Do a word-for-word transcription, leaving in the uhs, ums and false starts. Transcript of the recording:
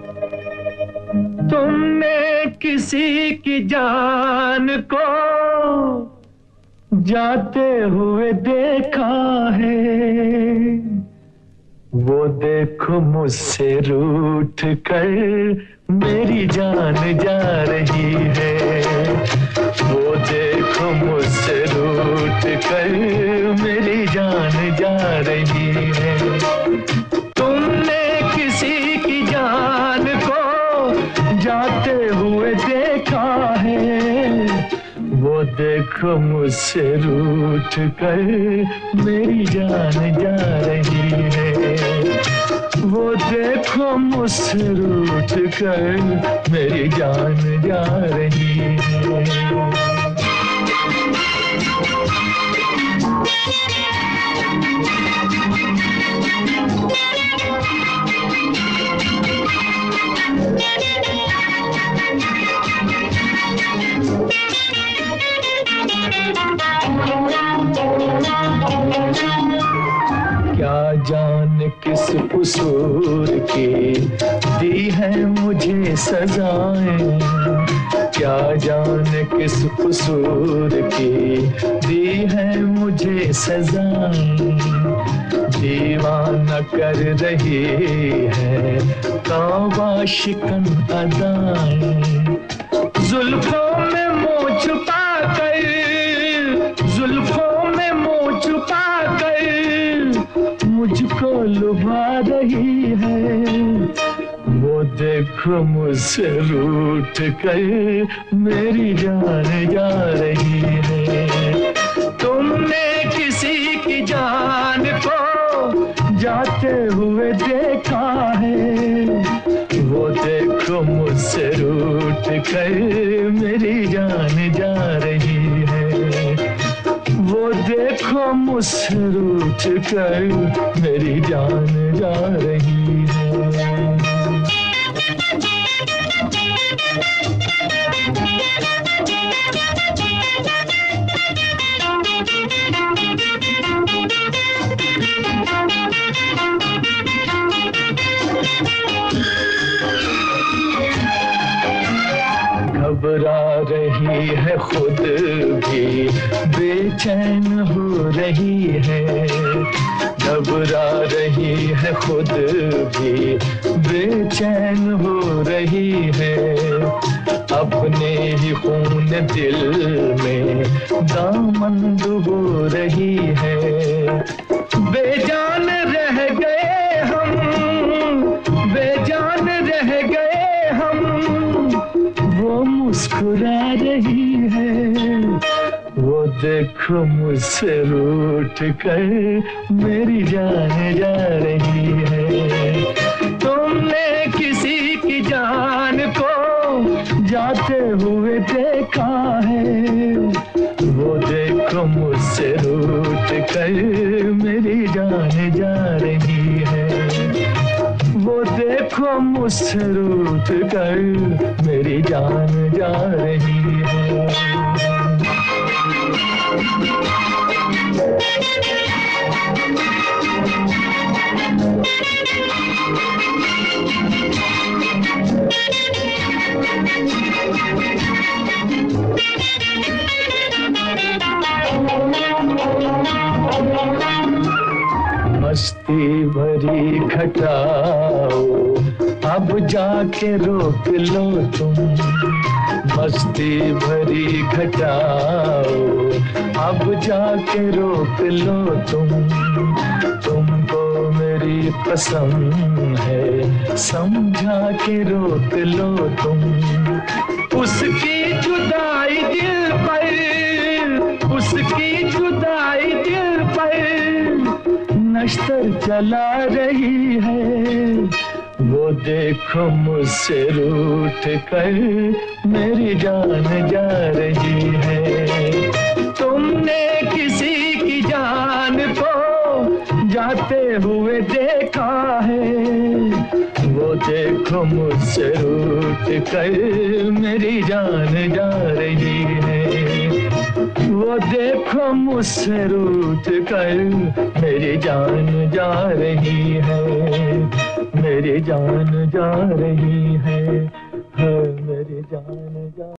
तुमने किसी की जान को जाते हुए देखा है, वो देखो मुझसे रूठ कर मेरी जान जा रही है। वो देखो मुझसे रूठ कर मेरी जान जा रही है। तुमने किसी की जान को जाते हुए देखा है, वो देखो मुझसे रूठ कर मेरी जान जा रही है। वो देखो मुझसे रूठ कर मेरी जान जा रही है। क्या जाने किस कसूर की दी है मुझे सजाएं, क्या जाने किस कसूर की दी है मुझे सजाएं। दीवाना कर रही है तौबा शिकन अदाएं। जुल्फों में मुँह छुपा कर, जुल्फों में मुँह छुपा कर मुझको लुभा रही है। वो देखो मुझसे रूठ कर मेरी जान जा रही है। तुमने किसी की जान को जाते हुए देखा है, वो देखो मुझसे रूठ कर मेरी जान जा रही है। वो देखो मुझसे रूठ कर मेरी जान जा रही है। घबरा रही है खुद भी बेचैन हो रही है। घबरा रही है खुद भी बेचैन हो रही है। अपने ही खून दिल में दामन डुबो रही है। बेजान रह गए हम, बेजान रह गए हम, वो मुस्कुरा रही है। वो देखो मुझसे रूठ कर मेरी जान जा रही है। तुमने किसी की जान को जाते हुए देखा है, वो देखो मुझसे रूठ कर मेरी जान जा रही है। वो देखो मुझसे रूठ कर मेरी जान जा रही है। मस्ती भरी घटाओ अब जाके रोक लो तुम। मस्ती भरी घटाओ अब जाके रोक लो तुम। तुमको मेरी पसंद है समझा के रोक लो तुम। उसकी जुदाई दिल पर, उसकी जुदाई दिल पर नश्तर चला रही है। वो देखो मुझसे रूठ कर मेरी जान जा रही है। तुमने किसी की जान को जाते हुए देखा है, वो देखो मुझसे रूठ कर मेरी जान जा रही है। वो देखो मुझसे रूठ कर मेरी जान जा रही है। मेरी जान जा रही है, है मेरी जान जा